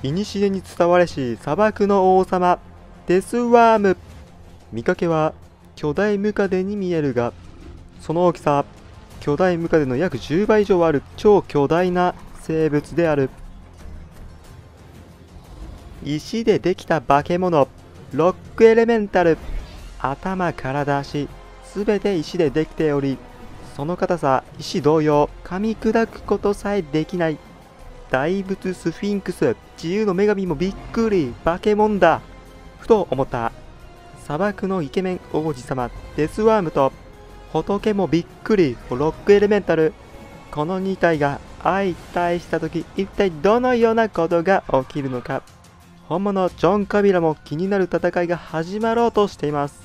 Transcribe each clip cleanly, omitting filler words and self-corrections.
古に伝われし砂漠の王様、デスワーム。見かけは巨大ムカデに見えるが、その大きさ、巨大ムカデの約10倍以上ある超巨大な生物である。石でできた化け物、ロックエレメンタル。頭、体、足、すべて石でできており、その硬さ、石同様、噛み砕くことさえできない。大仏スフィンクス、自由の女神もびっくり、化け物だ。ふと思った。砂漠のイケメン王子様、デスワームと、仏もびっくり、ロックエレメンタル。この2体が相対したとき、一体どのようなことが起きるのか。本物ジョン・カビラも気になる戦いが始まろうとしています。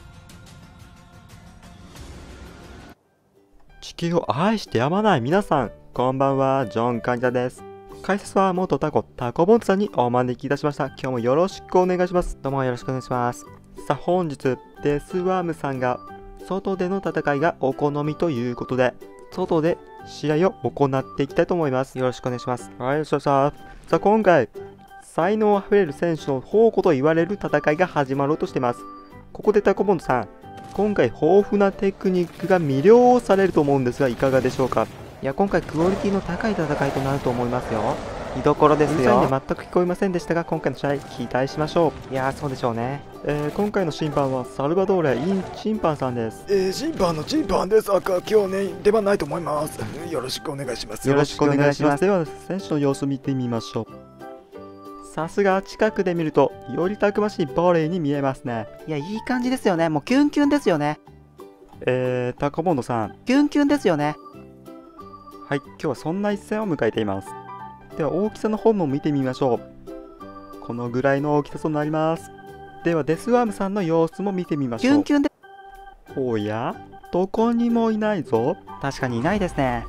地球を愛してやまない皆さん、こんばんは、ジョン・カビラです。解説は元タコボンズさんにお招きいたしました。今日もよろしくお願いします。どうもよろしくお願いします。さあ本日、デスワームさんが外での戦いがお好みということで、外で試合を行っていきたいと思います。よろしくお願いします。はい、よろしくお願いします。さあ今回、才能あふれる選手の宝庫と言われる戦いが始まろうとしています。ここでタコボンズさん、今回豊富なテクニックが魅了されると思うんですが、いかがでしょうか。いや、今回クオリティの高い戦いとなると思いますよ。見どころですよ。全く聞こえませんでしたが、今回の試合期待しましょう。いやー、そうでしょうね。今回の審判はサルバドーレ・イン審判さんです。 審判の審判です。今日ね、出番ないと思います。よろしくお願いします。 よろしくお願いします。では、選手の様子見てみましょう。さすが近くで見ると、よりたくましいボレーに見えますね。 いや、いい感じですよね。もうキュンキュンですよね。 タコボンドさん。 キュンキュンですよね。 はい、今日はそんな一戦を迎えています。では大きさの方も見てみましょう。このぐらいの大きさとなります。ではデスワームさんの様子も見てみましょう。 キュンキュンで。 おや、どこにもいないぞ。 確かにいないですね。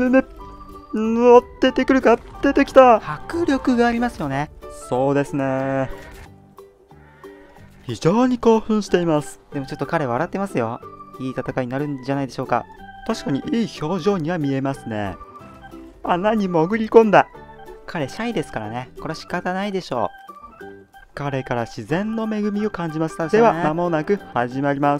出てくるか。出てきた。 迫力がありますよね。 そうですね。非常に興奮しています。 でもちょっと彼笑ってますよ。いい戦いになるんじゃないでしょうか。 確かにいい表情には見えますね。穴に潜り込んだ。 彼シャイですからね。これは仕方ないでしょう。彼から自然の恵みを感じました。では間もなく始まります。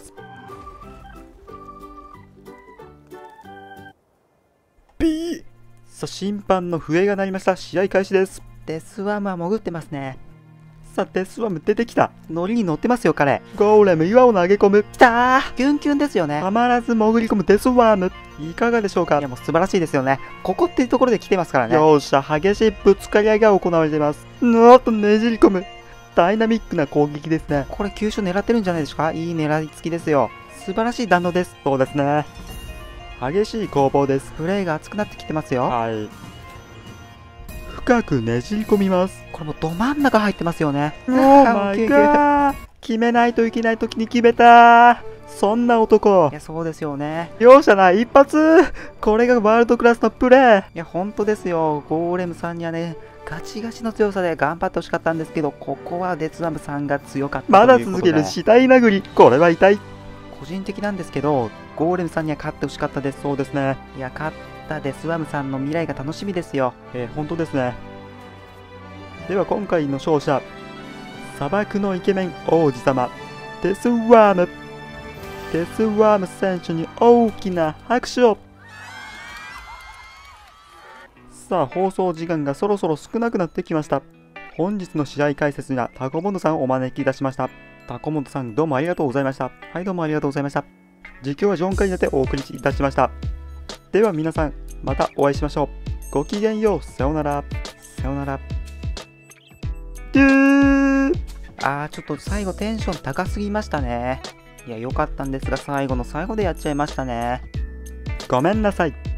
さあ審判の笛が鳴りました。試合開始です。 デスワームは潜ってますね。 さあデスワーム出てきた。 ノリに乗ってますよ彼。 ゴーレム岩を投げ込む。 きたー。キュンキュンですよね。 たまらず潜り込むデスワーム。いかがでしょうか。 いやもう素晴らしいですよね。ここっていうところで来てますからね。 よっしゃ、激しいぶつかり合いが行われています。ねじり込む。ダイナミックな攻撃ですね。 これ急所狙ってるんじゃないですか。いい狙いつきですよ。素晴らしい弾道です。 そうですね。激しい攻防です。 プレーが熱くなってきてますよ。 はい。深くねじり込みます。 これもど真ん中入ってますよね。 オーマイガー。決めないといけない時に決めた。そんな男。 いや、そうですよね。 容赦ない一発。これがワールドクラスのプレー。 いや、本当ですよ。ゴーレムさんにはね、ガチガチの強さで頑張ってほしかったんですけど、ここはデスワームさんが強かったまだ続ける死体殴り。これは痛い。 個人的なんですけど、ゴーレムさんには勝ってほしかったです。 そうですね。 いや、勝ったデスワームさんの未来が楽しみですよ。 本当ですね。では今回の勝者、砂漠のイケメン王子様、デスワーム。デスワーム選手に大きな拍手を。さあ放送時間がそろそろ少なくなってきました。本日の試合解説にはタコモンドさんをお招きいたしました。タコモンドさんどうもありがとうございました。はい、どうもありがとうございました。実況はジョンカになってお送りいたしました。では皆さんまたお会いしましょう。ごきげんよう。さようなら。さようなら。 ちょっと最後テンション高すぎましたね。いや、良かったんですが、最後の最後でやっちゃいましたね。 ごめんなさい。